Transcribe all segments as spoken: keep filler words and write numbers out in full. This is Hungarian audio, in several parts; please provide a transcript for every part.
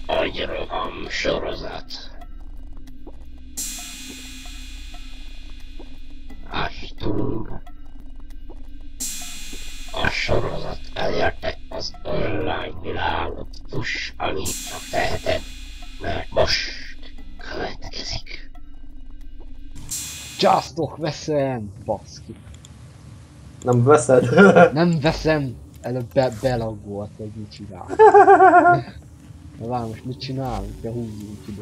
Agyroham sorozat. Achtung! A sorozat elérte az online világot. Fuss, amit csak teheted, mert most következik. Csasztok, veszem! Baszki. Nem veszed? Nem veszem! Előbb be belaggolt, hogy mit csinál. Na várj, most mit csinálunk? De húzzunk ide.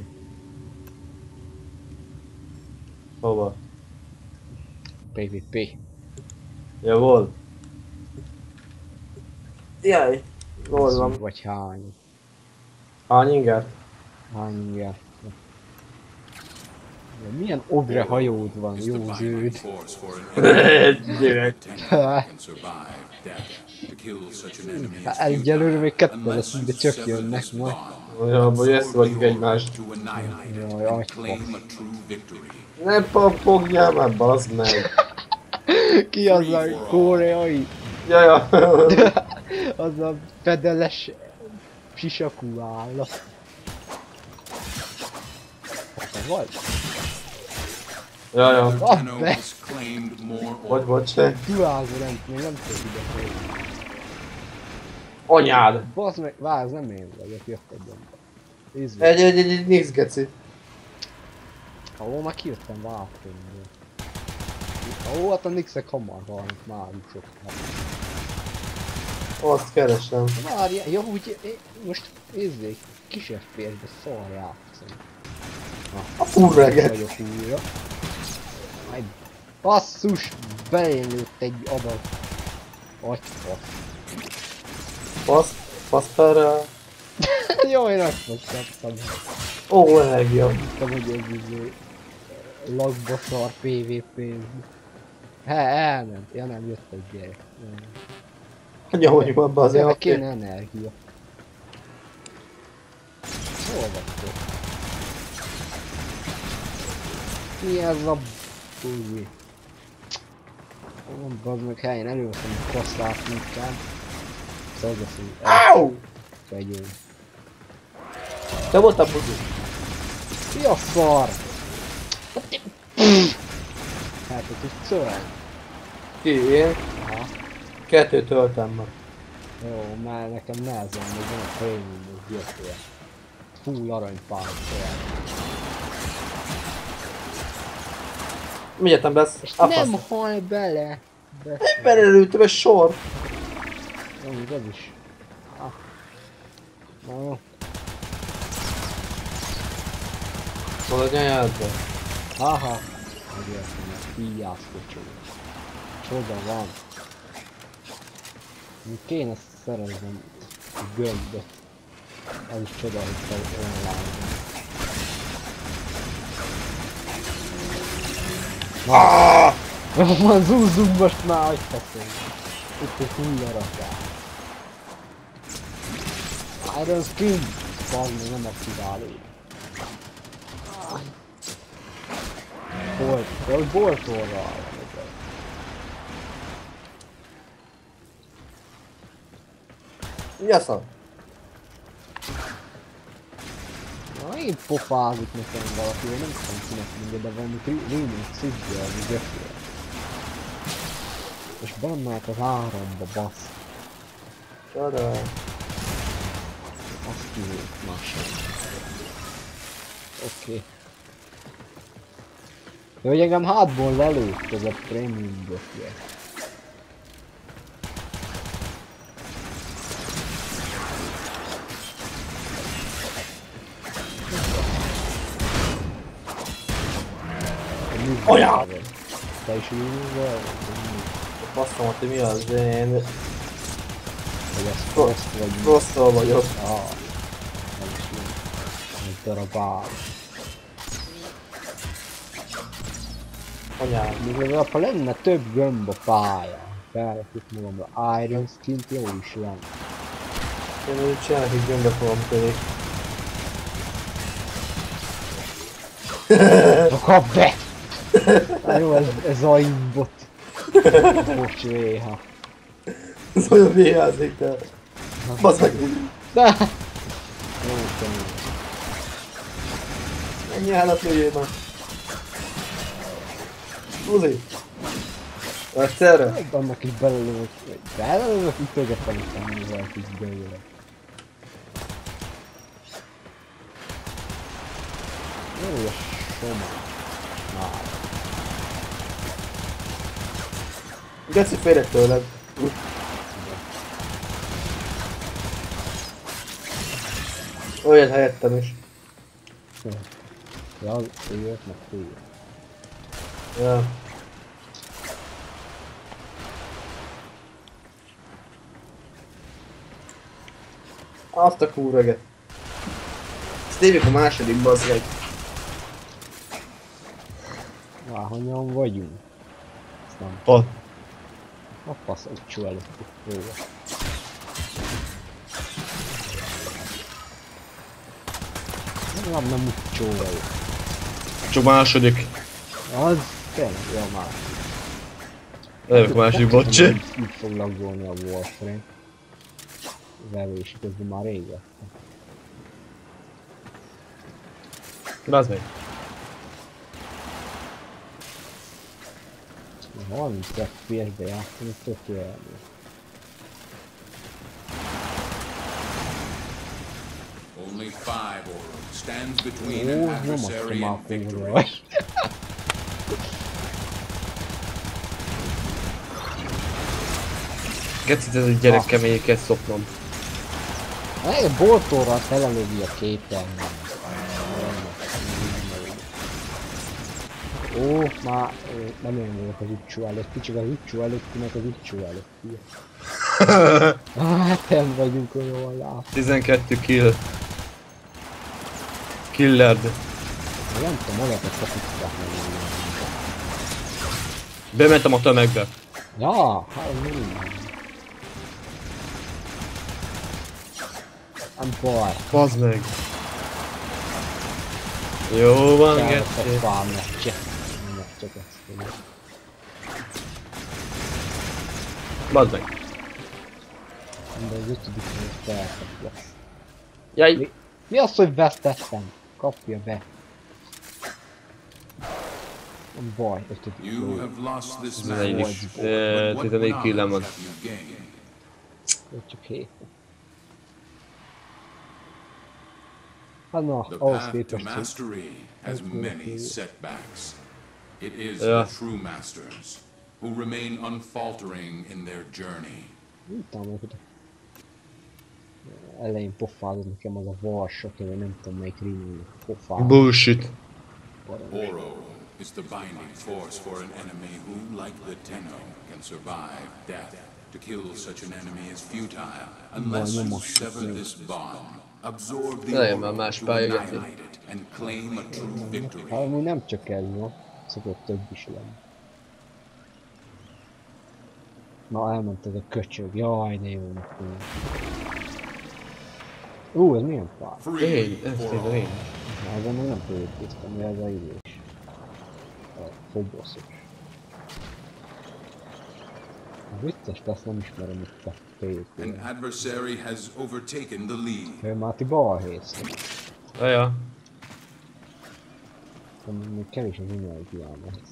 Hova? pé vé pé. Ja, volt. Jaj, hol van? Vagy hány? Hány inger? Hány inger? Milyen ogre hajód van, jó zöld. Hát egyelőre még kettő leszünk, de csak jönnek majd. Ja, vagy ezt vagyjuk egymást. Jaj, agyfasz. Ne papogjál már, bazd meg! Ki az a koreai? Jaja! Az a fedeles sisakú állat. Te vagy? Jaja. Add be! Vagy, bocs, te? Duázó nem, még nem tudod ide folyni. Anyád! Bazd meg, várj, ez nem én vagyok, jöttem be. Nézd Egy, egy, egy, egy nix geci. Ó, már kijöttem váltani. Ó, hát a nixek hamar halnak, már sok. Azt keresem. Várjál, jó, úgy, most ézzék, kis ef pé es-be szar játszom. A furreget. Vagyok újra. Egy basszus, belőtt egy adag. Agyfasz. Fasz, fasz felre. Jaj, megfosztattam. Ó, energia. Hittem, hogy ez izé lagba szar pé vé pé. He, elment. Ja nem, jött egy gyerek. Nyomjuk abba az Ennek elkét. kéne energia. Hol vagytok? Mi ez a búzi? Ó, bazd meg helyen előveszem a kasszát munkám. Szóval az lesz, hogy Áú! elfegyünk. Te voltál buzi. Mi a szar? Hát ott is szörny. Ki, én? Aha. Kettőt töltem meg. Jó, már nekem nehezen még van a prémium, hogy jöttél. Full aranypáncél. Mi egyetem lesz? És Afasz. nem hal bele! Be... Belelőttem egy sor. Jó, még az is. Ah. Na jó. Mondod nyelvbe. Haha. Megértem, mert híjászkocsó. Csoda van. Még kéne szereznem gömböt. Az is csoda, hogy fel olyan látom. Aaaaaaah! Van, zúzzunk most már, hogy feszünk. Itt egy hullarakál. Iron Skin! Bazd, nem aktiváló. Bolt, vagy boltorral. Mi a szar? Na, én pofázik nekem valaki, én nem tudom kinek mondja, de valami rémünk szügyel, vagy gyökér. És bennek az áramba, bassz. Csoda. Azt kívült már sem. Oké. De hogy engem hátból lelőtt ez a prémium gyökér. Olyan! Te is úgy vagy? Basszom, hogy mi az, de én... Hogy ez Frost vagy mi? Frostról vagyok. Ah, ez is jó. Egy darab áll. Anyám. Még legalább ha lenne több gömb a pálya. Felrakjuk magamra Iron Skin-t, jó is lenne. Én úgy csinálok, hogy gömbbe fogom törni. Na kap be! Na jó, ez, ez a imbot. Bocs, véha. Ez olyan véházik, de... Bazd meg! De! Jó, kemény. Ennyi állat lőjél már. Uzi. Egyszerre? Egy annak is belelövök. Belelövök, ütögetem utána, mivel így belőle. Jó, a soma. Már. Geci, félek tőled. Olyan helyettem is. Ja, ő jött, meg ő. Ja. Azt a kúreget. Ezt hívjuk a második bazzeg. Valahonnan vagyunk. Ezt nem. Ott. A fasz, utcsó előtt. Jó. Nem, nem utcsó vagyok. Csak második. Az tényleg, jó már. Lejövök a második bocsi. Így fog laggolni a Warframe. Verés közben már rég vettem. Bazd meg. harminc ef pé es-be játszani, tök jó elmű. Only five Oro stands between Ó, an nyomottam adversary már and victory. kóra. Gecit, ez egy gyerek kemény, kell szopnom. Egy boltorral telelövi a képernyőn. Ó, már ö, nem én vagyok az utcsó előtt, kicsit az utcsó előttinek az utcsó előtti. Hát nem vagyunk olyan lát. tizenkettő kill. Killerd. Nem tudom, magakat kapitták meg. Bementem a tömegbe. Ja, hát nem. Nem baj. Bazd meg. Jó van, Kellett Geci. egy pár meccse. Nem csak ezt tudom. Bazd meg. De az ötödik hogy feltett lesz. Jaj. Mi, mi az, hogy vesztettem? Kapja be. Nem baj, ötödik. You Jó. have lost this tizenegy match, is. but Eh, what tizenegy killem van. knowledge have you gained? Jó, csak hét. Hát na, The ahhoz path to képest, hogy mastery has That's good. many setbacks. It is Yeah. the true masters who remain unfaltering in their journey. utána hogy elején pofázott nekem az a varsok, vagy nem tudom melyik rímőnek pofázott. Bullshit. Oro is the binding force for an enemy who, like the Tenno, can survive death. To kill such an enemy is futile unless nem you most sever this bond, absorb the Legyen már Oro más to pálya, Geci. annihilate it, and claim a true victory. Hát amúgy nem csak ez van, szokott több is lenni. Na elment ez a köcsög, jaj de jó neki. Ú, ez milyen fáj? Én, ez tényleg én. Na, ezen még nem fölépítettem, mi ez a idés. A foboszos. A vicces lesz, nem ismerem itt a pé An pé. adversary has overtaken the lead. Ő már ti balhész. Jaja. Még kevés az energiám ehhez.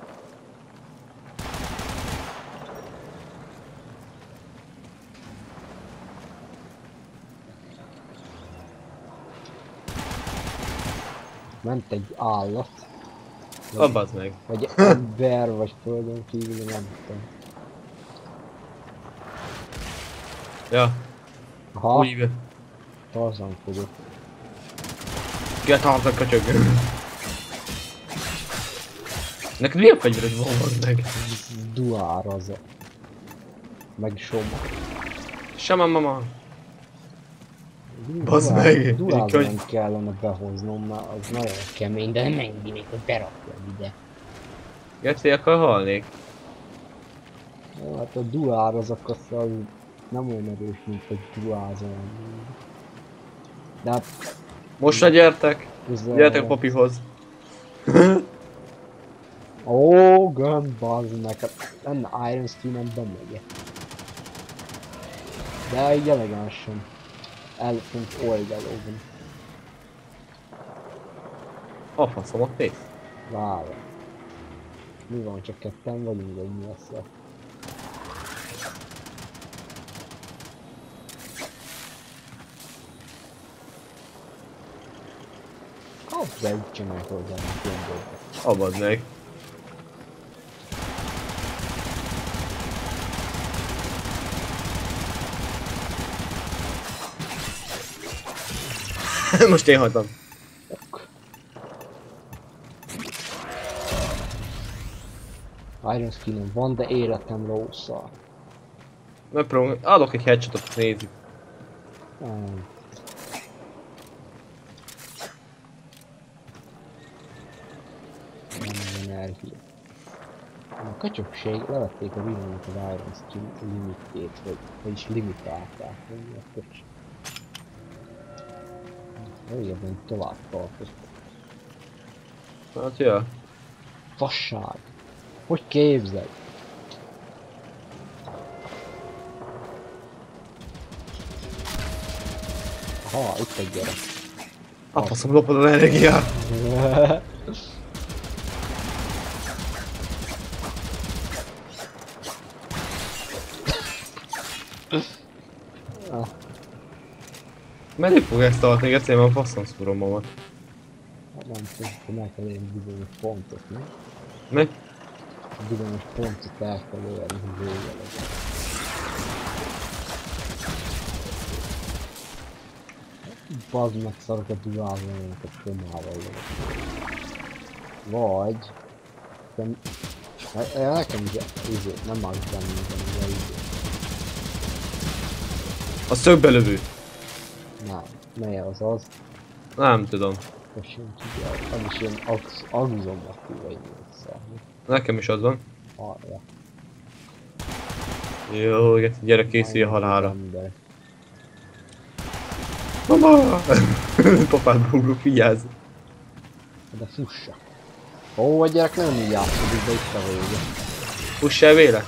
Ment egy állat. Ah, bazd meg. Vagy ember, vagy földön kívül, nem tudom. Ja, Aha, úgy hívja. tarzankodott. Get hard a köcsög. Neked milyen fegyvered van, bazd meg? Duár az a... Meg soma. Sama mama. Bazd meg, Duárban könyv. nem kellene behoznom, mert az nagyon kemény, de nem enginék, hogy berakjam ide. Geci, akkor halnék. Jó, hát a duár az akkor az nem olyan erős, mint a duázon. De hát... Most se gyertek. közel- Gyertek papihoz. Ó, gun, bazd meg, hát lenne Iron Skin-en bemegyek. De így elegánsan. El fogunk oldalózni. A faszomat néz. Várj. Mi van, csak ketten vagyunk, vagy mi lesz? Kapd el, úgy csinálj hozzá, mint ilyen dolgot. Abad meg. Most én hagytam. Iron skillem van, de életem rosszal. Megpróbálom, adok egy headshotot, nézzük. Nem. Nem energia. A kacsogság levették a villámot az Iron skill limitjét, vagy, vagyis limitálták. Hogy régebben tovább tartoztak. Hát ja. Fasság! Hogy képzelj? Aha, itt egy gyerek. A faszom lopod az energiát. Meddig fog ezt tartani? Még egyszerűen a faszom szúrom magam. Hát nem tudom, akkor meg kell érni bizonyos pontot, mi? Mi? Bizonyos pontot el kell érni, hogy vége legyen. Bazd meg, szarok a duálni, mint a csomával legyen. Vagy... Nem... Ja, nekem ugye, izé, nem mag benni, de izé. A szögbelövő. Nem, mely az az? Nem tudom. Most sem tudja, az is ilyen agzombatú vagy nyolcszor. Nekem is az van. Arra. Jó, gyere, készülj a halálra. Ember. Mama! Papádba ugrok, vigyázz! De fussa. Ó, a gyerek nem így játszik, de itt a vége. Fussál véle?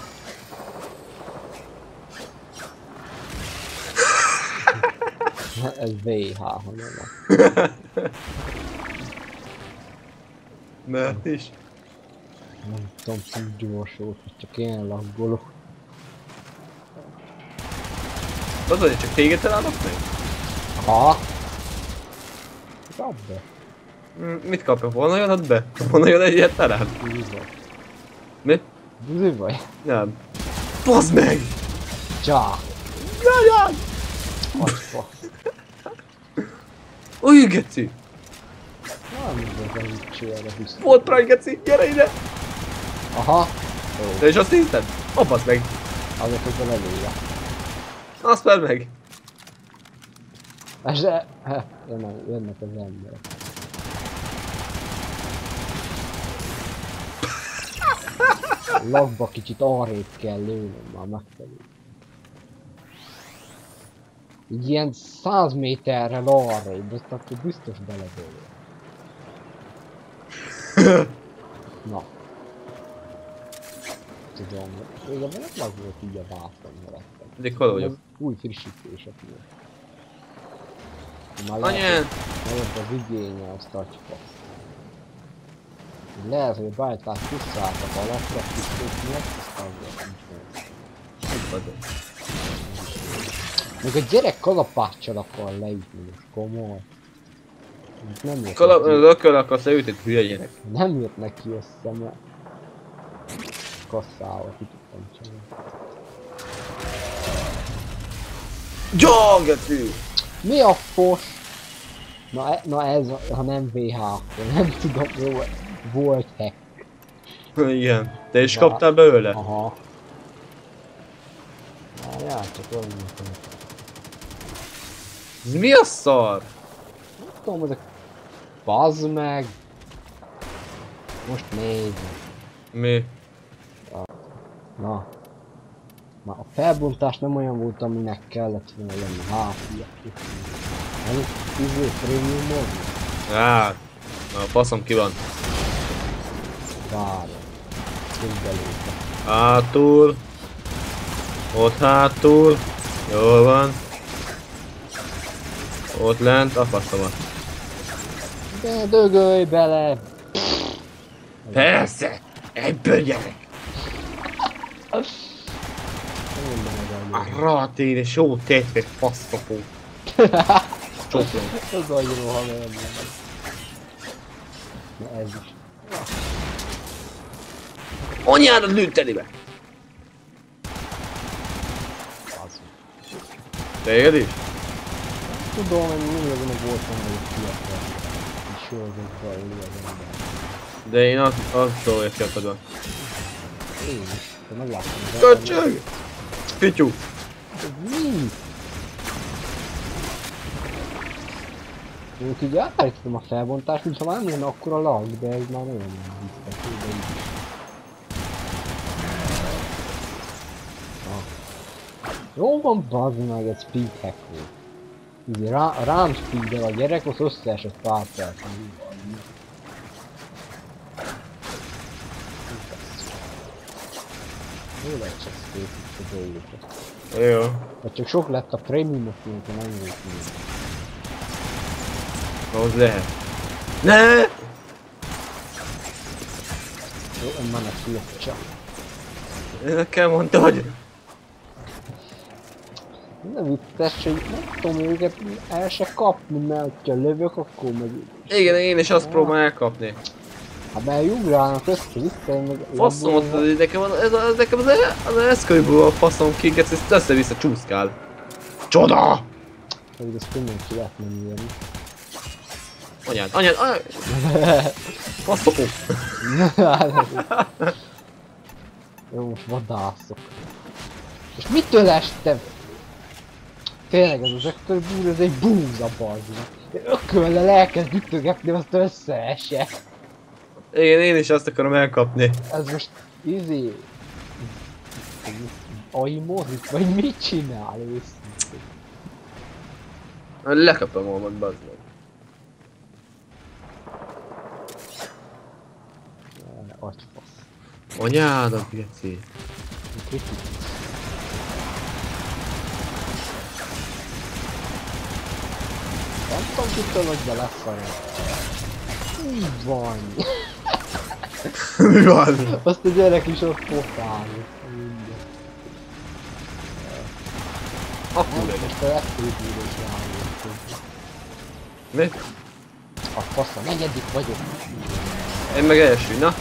Ez vé há, ha nem van. Mert is. Nem tudom, hogy gyorsult, hogy csak én laggolok. Az hogy csak téged találok meg? Ha? Kap be. Mm, mit kapja? Volna jön ad be? Volna jön egyet talán? Buzi vagy. Mi? Buzi vagy? Nem. Bazd meg! Csá! Jajjaj! Hagy fasz. Új, geci! Nem igazán így csőre hisz. Volt Prime, geci! Gyere ide! Aha! De és azt nézted? Ó, bazd meg! Azért hogy a levélje. Azt vedd meg! Ez se... He, jönnek, jönnek az emberek. Lagba kicsit arrébb kell lőnöm, már megfelelő. Ilyen száz méterrel arrébb, azt akkor biztos belebőle. Na. Tudom, hogy igazából nem lag volt így a vászon, lettem. Eddig hol vagyok? Új frissítések volt. Már Anyán! nagyobb az igénye, azt agyfasz. Lehet, hogy a bájtát puszáltak alapra, frissítés miatt, aztán volt nincs meg. Még a gyerek kalapáccsal akar leütni, most komoly. Nem jött Kalap... neki, Ököl akarsz leütni, hülye gyerek. nem jött neki össze, mert kasszával ki tudtam csinálni. Ja, geci! Mi a fos? Na, e, na ez, ha nem vé há, akkor nem tudom, jó, volt hack. Igen. Te is Ja. kaptál belőle? Aha. Várjál, csak olyan mondtam. Ez mi a szar? Nem tudom, ezek... Bazd meg! Most nézd. Mi? Na. Na, a felbontás nem olyan volt, aminek kellett volna lenni. Hát, ilyen. Ez itt izé prémium mód? Hát. Na, a faszom ki van. Várja. Közbelőtte. Hátul. Ott hátul. Jól van. Ott lent a faszomat. De dögölj bele! Persze! Ebből gyerek! A ratén és jó tétve faszkapó. Csoklom. Ez annyira ha nem mondom. Na ez is. Anyádat lőtteni be! Az. Téged is? Tudom, hogy mindig azonok voltam, hogy fiatal. És sorozatban élő az ember. De én azt azt jól értettem. Én is. Te megláttam. Köcsög! Pityú! Ez mi? Mondjuk így átállítottam a felbontást, mintha már nem lenne akkora lag, de ez már nagyon nem biztos, de így is. Ah. Jó van, bazd meg, ez speed hack volt. Így rá, rám speed-el a gyerek, az összeesett pár percen. Jó lehet csak szépít a dolgokat. Jó. Vagy csak sok lett a prémiumok, mint nem volt még. Az lehet. Ne! Jó, én már ne szülök csak. Nekem mondta, hogy... Ne vicces, hogy nem tudom őket el se kapni, mert ha lövök, akkor meg... Igen, én is azt próbálom elkapni. Hát mert ugrálnak össze-vissza, én meg... Faszom, az, nekem az, ez, az, nekem az, az eszkölyből a faszom kinket, ezt össze-vissza csúszkál. Csoda! Pedig ezt mindenki lehet nem írni. Anyád, anyád, anyád! Faszopó! Jó, most vadászok. És mitől estem? Tényleg ez az öktörbúr, ez egy búza, bazd. Ököllel elkezd ütögetni, azt összeesek. Igen, én is azt akarom elkapni. Ez most izé... Aimozik, vagy mit csinál őszintén? Lekapom magad, bazd meg. Agyfasz. Anyádat, geci. Nem tudom, kitől, hogy be lesz arra. Így van. Mi van? Azt a gyerek is ott pofál. Akkor legyen. Most a legfőbűrös rájött. Mi? A fasz, a negyedik vagyok. Én meg első, na?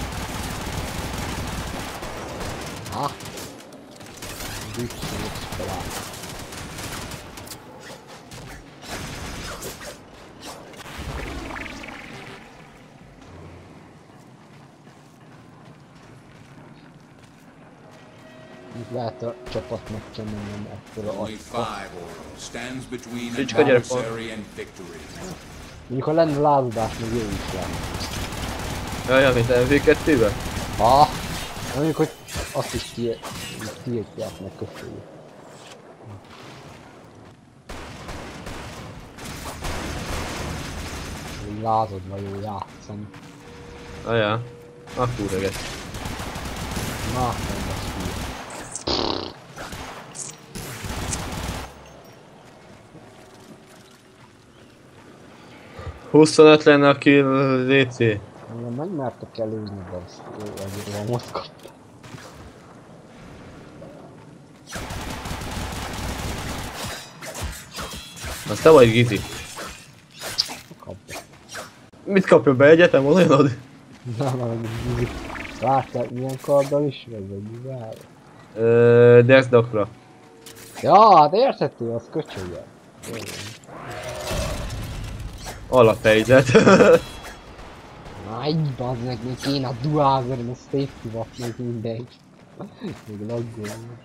Ha? Büszkék talán. Itt lehet a csapatnak kell mennem ekkora Only agyfa. five Oro stands between an Csicska gyere, adversary and victory. Mondjuk ha lenne lázadás, még jó is lenne. Jaj, mint em vé kettőben? Ha? Mondjuk, hogy azt is tiltják meg köszönjük. Lázadva jó játszani. Ajá. Akkor reget. Na, nem lesz hülye. huszonöt lenne a kill dé cé. Engem megmertek előzni, de azt jó, azért van most kaptam. Az te vagy Gizi. Kaptam. Mit kapja be egyetem olyanod? Na, na, meg így. Láttál milyen karddal is vagy, vagy mivel? Öööö, Dexdokra. Ja, hát érthető, az köcsögje. Alaphelyzet. Na, így bazd meg, még kéne a duázeren, a safety watt, meg mindegy. Még laggolni.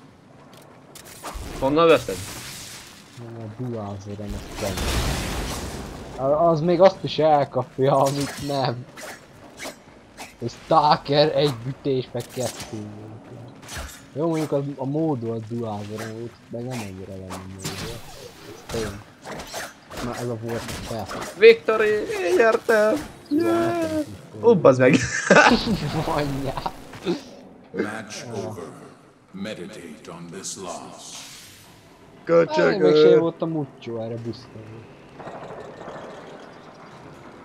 Honnan veszed? A duázeren, azt kell. Az még azt is elkapja, amit nem. A Stalker egy bütés meg kettő. Jó, mondjuk az, a módolt duázeren volt, meg nem annyira lenne módol. Ez tény. Na, ez a volt a felfog. Victory! Én nyertem! Yeah! Ó, bazd meg! Anyját! Match over. Meditate on this loss. Én még sem Köcsögő! volt a muccsó, erre büszke volt.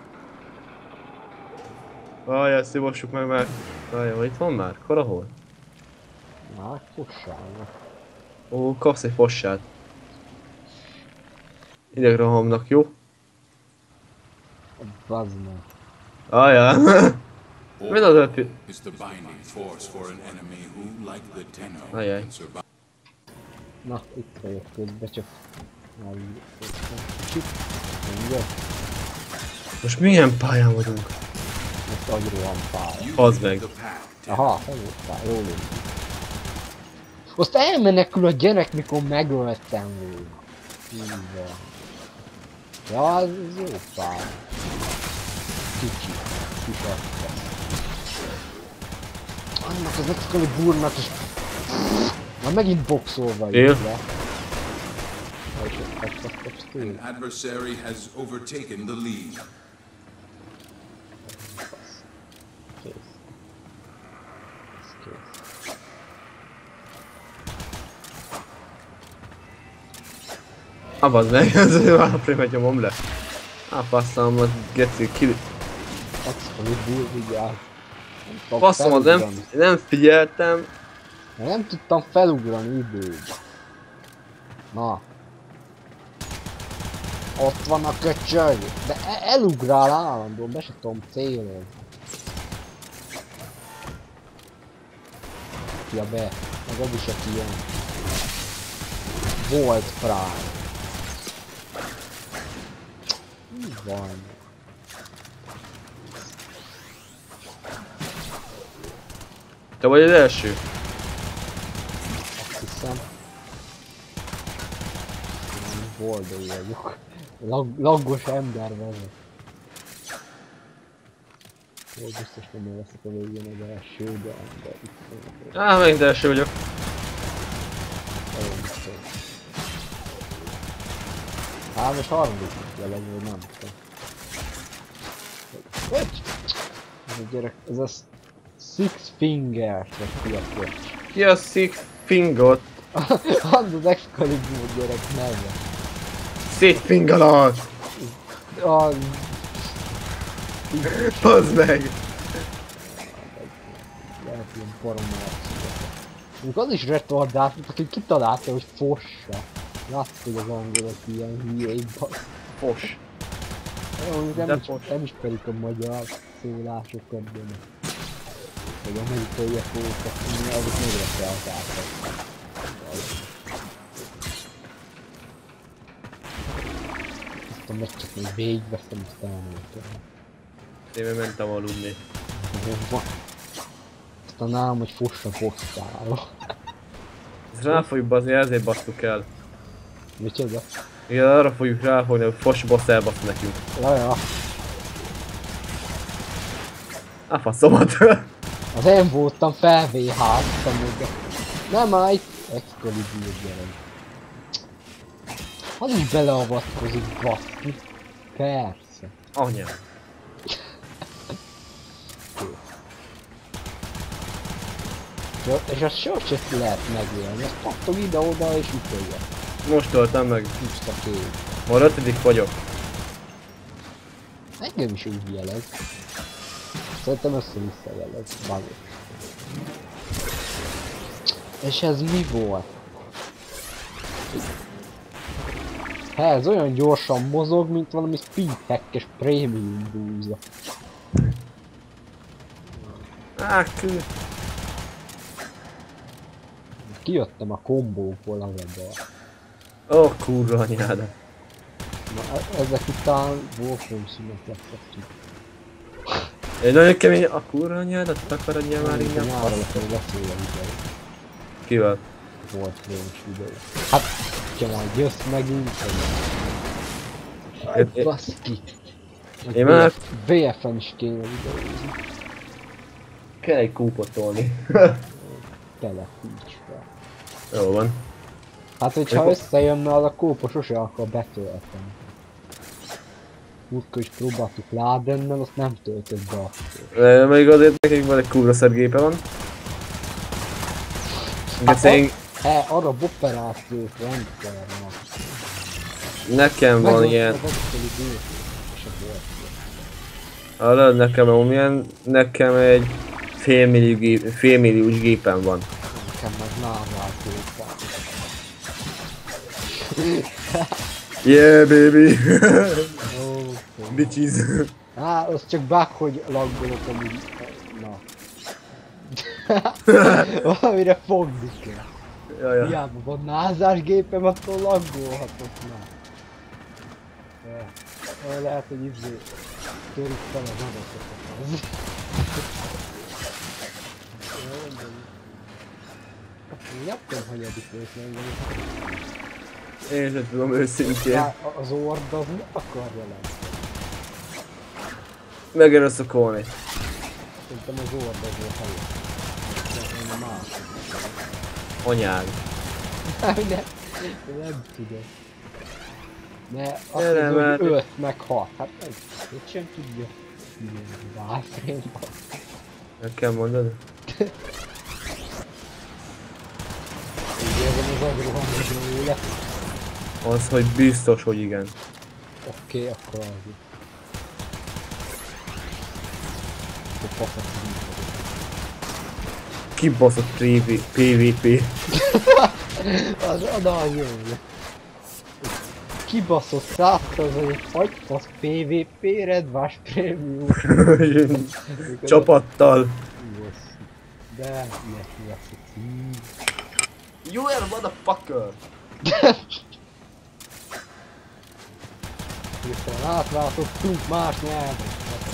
Várjál, szívossuk meg már. Várjál, itt van már? Hol, ahol? Na, fosságnak. Ó, kapsz egy fossát. Idegrohamnak, jó? Bazd meg. Ajá. Mi az ötlet? Is the binding force for an enemy who, like the Tenno, Ajaj. can survive. Na, itt vagyok közben, csak... Már így... Csip. Mindjárt. Most milyen pályán vagyunk? Most agyrohan pálya. Az meg. The path. Aha, feljutotál, jól úgy. Azt elmenekül a gyerek, mikor megöltem volna. Így van. Ja, ez jó pálya. Kicsi. Kisatta. Annak az Excaliburnak is... Már megint boxolva Él. így le. An adversary has overtaken the lead. Kész. Ez kész. Abad meg, ez a váprémet nyomom le. Á, passzom, az geci, ki... Excalibur, vigyázz. Nem tudtam Passzom, az nem, felugrani. nem figyeltem. Nem tudtam felugrani időben. Na. Ott van a köcsög. De e elugrál állandóan, be se tudom célozni. Ja be, meg az is aki jön. Volt Prime. Mi van? Te vagy az első. Azt hiszem. Én boldog vagyok. Lag laggos ember vagyok. Jó, biztos nem én leszek a végén az első, de, de itt vagyok. Á, megint első vagyok. Nagyon biztos. Á, most harmadik jelenleg, vagy nem tudom. Öcs! Ez a gyerek, ez a Six Fingers, vagy ki a köcs. Ki a Six Fingot? Az az Excalibur gyerek neve. Szétfingalat! Az... Bazd meg! Lehet ilyen paramarcúja. Mondjuk az is retardált, mint aki kitalálta, hogy fossa. Látszik, hogy az angolok ilyen hülyék, basz. Fos. Jó, mondjuk De nem, is, fos. nem ismerik a magyar szólásokat, de nem. Vagy amerikai szókat, azok még retardáltak. Azt a meccset még végigveszem, aztán elmondtam. Én még mentem aludni. Aztán nálam, hogy fossa fosszálva. Ez rá fogjuk bazni, ezért basztuk el. Micsoda? Igen, arra fogjuk ráfogni, hogy fos boss elbasz nekünk. Jaja, Á, faszomat! az én voltam, felvéháztam még. Nem állj! Excalibur gyerek. Az is beleavatkozik, baszki. Persze. Anyám. Ja, és azt sose lehet megélni, azt pattog ide-oda és ütölje. Most töltem meg. Tiszta kép. Már ötödik vagyok. Engem is úgy jelez. Szerintem össze-vissza jelez. Bagos. És ez mi volt? He, ez olyan gyorsan mozog, mint valami speedhack-es prémium búza. Á, kő. Kijöttem a kombóból a webben. Ó, oh, kurva anyáda. Na, e ezek után Wolfram szünet leszek. Egy nagyon kemény, a kurva anyádat, takaradjál már Nyára innen. lesz, hogy beszélj a videó. Kivel? Wolfram-os videó. Hát, ha majd jössz megint, Én- hogy... Baszki. Én már- vé ef-en is kéne videózni. Kell egy kúpot tolni. Tele nincs fel. Jó van. Hát, hogyha Jó. összejönne, az a kópa sose akar betölteni. Múltkor is próbáltuk Ládennel, azt nem töltött be akkor. E, még azért nekik van egy kurva szed gépe van. Gecénk, He, arra operációs rendszer van. nekem van Megvan ilyen. az Excalibur, és a volt. Hallod, nekem milyen, nekem egy félmillió gép, félmilliós gépen van. Nekem meg názás gépen. Yeah baby! Ó, Bitches! Á, az csak bug, hogy laggolok amúgy. Na. Valamire fogni kell. Jajjaj. Hiába van názás gépem, attól laggolhatok már. Ja. Lehet, hogy izé törik fel az adatokat az. Nem tudom, hogy eddig őt megvenni. Én sem tudom őszintén. Á, az ord az nem akarja lenni. Megerőszakolni. Szerintem az ord az volt helyett. De én a másik. Anyád. Nem, nem, nem tudom. Mert azt Ja, nem, mondom, hát- hogy öt meg hat. Hát ez mit sem tudja. Milyen válframe-ban. Meg kell mondani? Úgy érzem az agrohangodó éle. Az, hogy biztos, hogy igen. Oké, okay, akkor az így. Akkor faszat Kibaszott pé vé pé. Az, az az jó. Kibaszott száz százalék agyfasz pé vé pé Redvás Premium. Csapattal. De ilyesmi lesz a cím. You are motherfucker! Hirtelen átváltottunk más nyelven.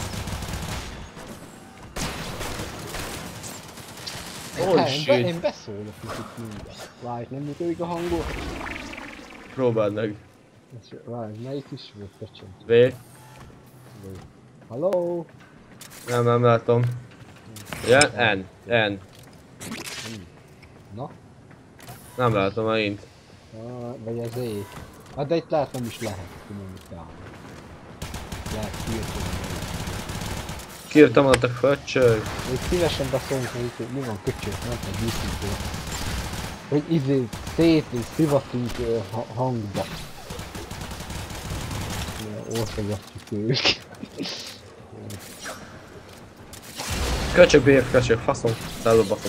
Oh Én, shit. be, én beszólok itt mindent. Várj, nem működik a hangot? Próbáld meg. Várj, melyik is volt, pecsem? V. Hello? Nem, nem látom. Ja, N. N. Na? Nem látom megint. Ah, vagy az é. Hát de itt lehet nem is lehet kommunikálni. Lehet kiírtani. Kiírtam a fröccsög. Még szívesen beszélünk, hogy mi van köcsög, nem egy YouTube-ból. Hogy izé szét és szivatunk uh, ha hangba. Ja, ortogatjuk ők. Köcsög bér, köcsög, faszom. Szállóbatom.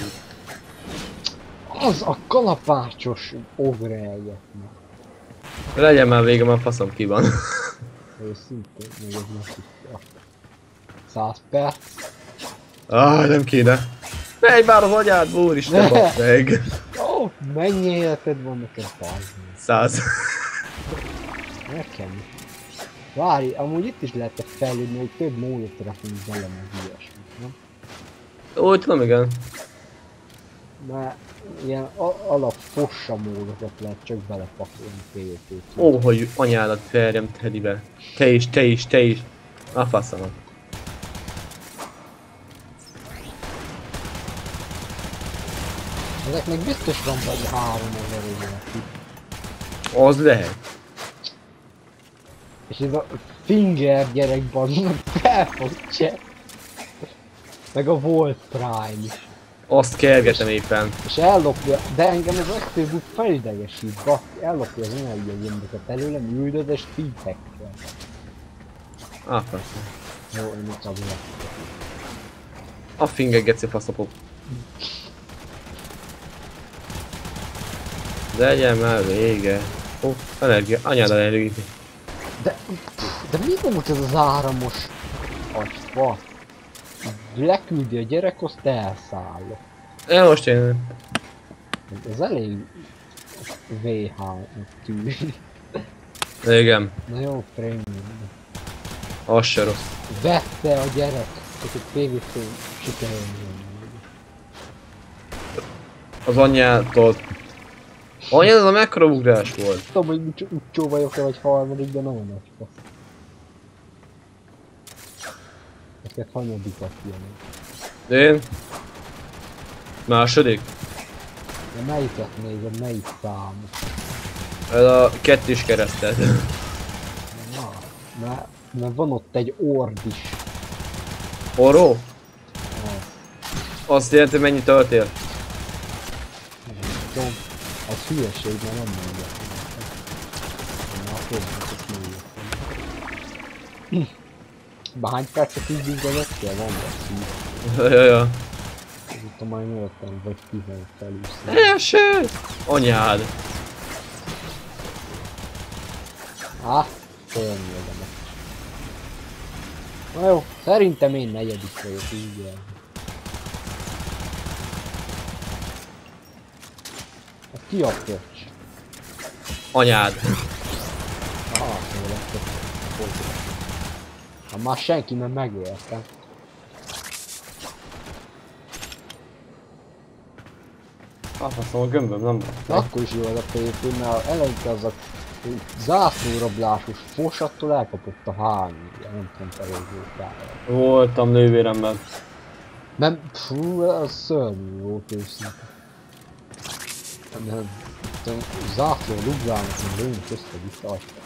Az a kalapácsos ogreljetnek. Legyen már vége, már faszom ki van. Őszintén, még ez most itt. száz perc. Ah, nem kéne. Menj már az agyád, úristen, basz meg. Ó, oh, mennyi életed van nekem fázni. Száz. Nekem is. Várj, amúgy itt is lehetett fejlődni, hogy több módot rakunk bele, meg ilyesmi, nem? Úgy tudom, igen. Mert ilyen alap fossa módokat lehet csak belepakolni pé vé pé-t. Ó, hogy anyádat verjem Teddybe. Te is, te is, te is. A faszanak. Ezeknek biztos van vagy háromezer élet. Az lehet. És ez a Finger gyerekban fel fog csepp. Meg a Volt Prime is. Azt kergetem éppen. És ellopja, de engem az legfőbb úgy felidegesít, baszki, ellopja az energiagömböket előlem, üldözés feedbackkel. Ah, faszom. Jó, én itt adom. A finger geci faszapok. De legyen már vége. Ó, energia, anyád energiát. De, de mi volt ez az áramos agyfa? Leküldi a gyerek, azt elszállok. Ja, most én... Ez elég vé há tűnik. Igen, Na jó, prémium. az se rossz. Vette a gyerek, hogy egy pé vé pé sikerüljön. Az anyjától. Anyád, ez a mekkora ugrás volt? Tudom, hogy úgy utcsó vagyok-e vagy harmadik, de nagyon nagy fasz. Neked hanyadikat ilyenek. Én? Második? De melyiket nézed, melyik számot? Ez a kettős kereszted. Na, mert, mert van ott egy ord is. Orró? Az, Azt jelenti, hogy mennyit töltél? nem tudom. Az hülyeség, mert nem mondja. Na, akkor ezt mondja. Már hány percet ügyünk az öttél? Van basszú. Ja, ja, ja. Ezúttal majd nyolcan vagy tizenöt felúszni. Első! Anyád! Á, szörnyűleg. Na jó, szerintem én negyedik vagyok, így el. Hát ki a pöcs? Anyád! Aha, szóval ezt ha már senki nem megöltem. Azt mondom, a gömböm nem volt. Akkor is jó az a pé vé pé, mert eleinte az a zászlórablásos fos, attól elkapott a hány, nem tudom felőzőkára. Voltam nővéremmel. Nem, fú, az szörnyű volt őszinte. Nem, tudom, zászló dublának, hogy lőnök össze-vissza agytattak.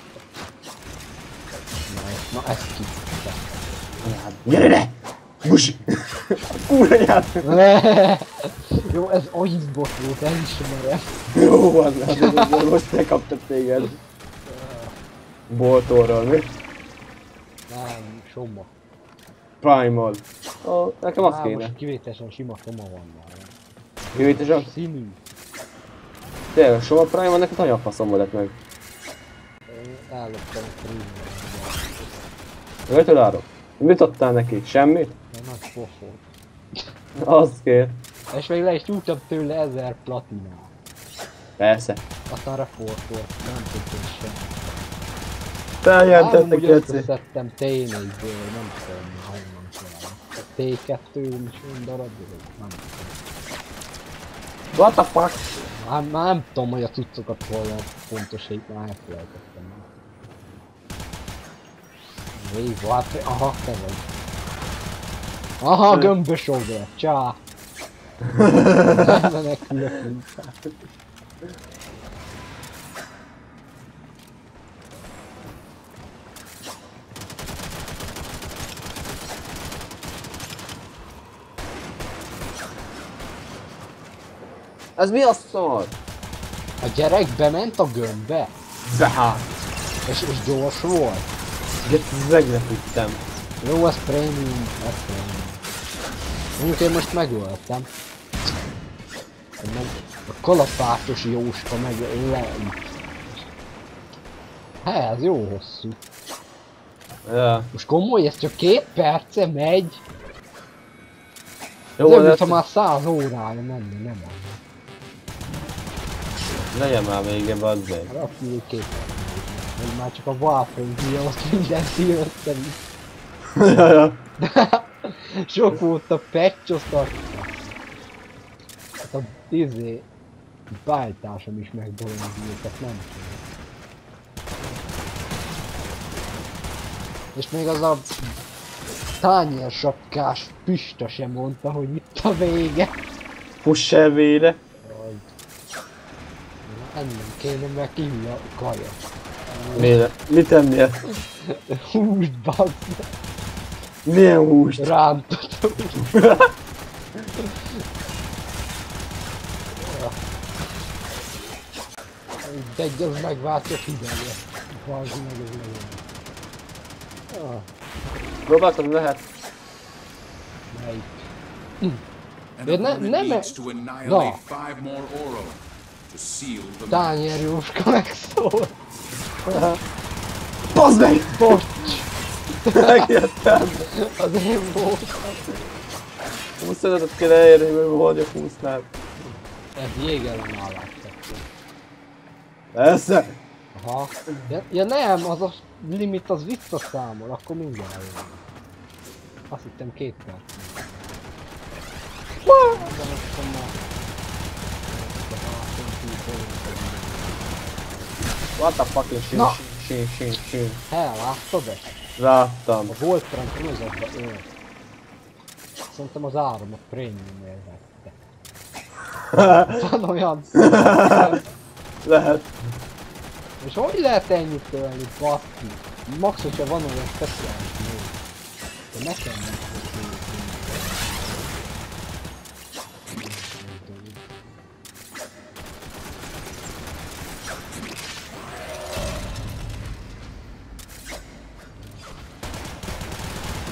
Na, na ezt kifogta. Gyere ide! Busi! Kúra nyát! Jó, ez agyizbot volt, elismerem. Jó van, hát most megkaptad téged. Boltorral, mi? Nem, soma. Primal. Ó, nekem azt Á, kéne. most kivételesen sima soma van már. Kivételesen? Színű. Tényleg, soma Primal neked nagyon faszom lett meg. Elloptam a prímát. Ötöd árok? Mit adtál neki? Semmit? De nagy pofon. Azt kér. És még le is nyújtam tőle ezer platinát. Persze. Aztán refortolt, nem tudtam sem. Feljelentettek, Amúgy Geci. összeszedtem tényekből, nem tudom honnan kell. A té kettő is olyan darabból, nem tudom. What the fuck? Már, már nem tudom, hogy a cuccokat hol pontosít, már elfelejtettem. Végig, hát, aha, te vagy. Aha, gömbös ogre, csá! Nem menekülök inkább. Ez mi a szar? A gyerek bement a gömbbe, De hát. és, és gyors volt. Geci, meglepődtem. Jó, az prémium, ez prémium. Mondjuk én most megöltem. Meg a kalapátos Jóska meg leüt. Hát, ez jó hosszú. Ja. Most komoly, ez csak két perce megy. Jó, Nem, de mintha már száz órája menne, nem az. legyen már vége, bazd meg. Rakjuk két percet. Hogy már csak a Warframe miatt mindent összevisz. Ja, ja. Sok volt a patch, azt hát a izé beállításom is megbolondult, tehát nem tudom. És még az a tányérsapkás Pista sem mondta, hogy itt a vége. Fuss el vére. Ennem kéne, mert kihűl a kaja. Mire? Mit ennél? Húst bazd, Milyen húst? rántott. De egy az megváltja hidegre. Bazd meg, ez legyen. Ah, Próbáltam, lehet. melyik? An Yeah, no- opponent no, no. needs to annihilate No. five more Oro to seal the match. Tányér Jóska megszól. Bazd meg! Bocs, Megjöttem! az én voltam. húsz kéne elérni, hogy vagyok húsznál. Ez jégelen állástak. Persze! Aha. Ja, ja nem, az a limit az visszaszámol, akkor mindjárt jön. Azt hittem két perc. What the fucking shit, Na. shit, shit, shit. Hell, láttad ezt? Láttam. A Voltron közöttbe ölt. Szerintem az áram a prémium élvette. Van olyan... Lehet. És hogy lehet ennyit tölni, baszki? Max, hogyha van olyan speciális mód. De nekem nem tudjuk.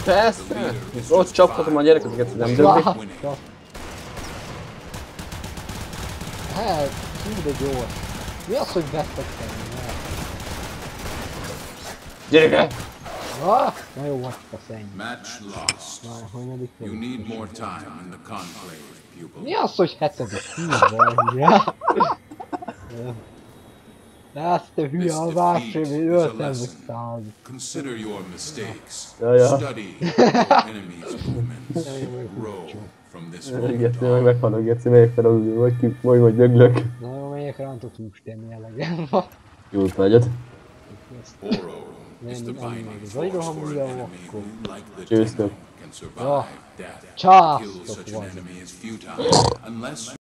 Persze! Ott csaphatom a gyerekeket, nem döbbi. Látta. Hát, hú de gyors. Mi az, hogy vesztettem? Gyereke! Ah, na jó, azt a szenny. Match lost. Már hanyadik You vagy? need more time in the conclave, pupil. Mi az, hogy hetedik? Hű vagy, já? Ezt a hülye a vásárlói öltem meg száz. Consider your mistakes. Ja, ja. Study your enemy's movements. Grow from this moment Geci, meg on. meghalok, Geci, megyek fel aludni, vagy ki, vagy vagy döglök. Na jó, melyek rántott hústémi elegem van. Jól megyed. Oro is the Nem, nem, binding az force agyra for an hamulja, enemy akkor. who, like the Csőztök. Tenno, can survive death. Kill Császtok such an vagy. enemy is futile unless